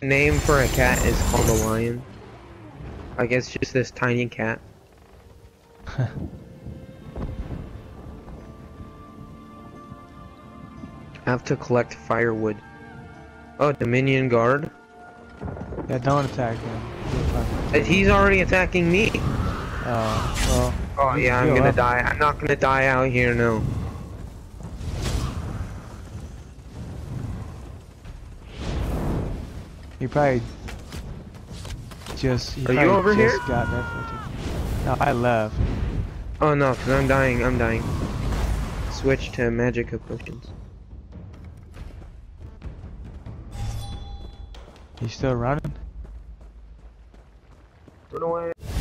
name for a cat is called a lion. I guess just this tiny cat. I have to collect firewood. Oh, Dominion Guard? Yeah, don't attack him. He's already attacking me. Well. Oh yeah, I'm gonna die. I'm not gonna die out here, no. He probably just. Are you over here? Got that. No, I left. Oh no, cause I'm dying. I'm dying. Switch to magic potions. He's still running? Run away.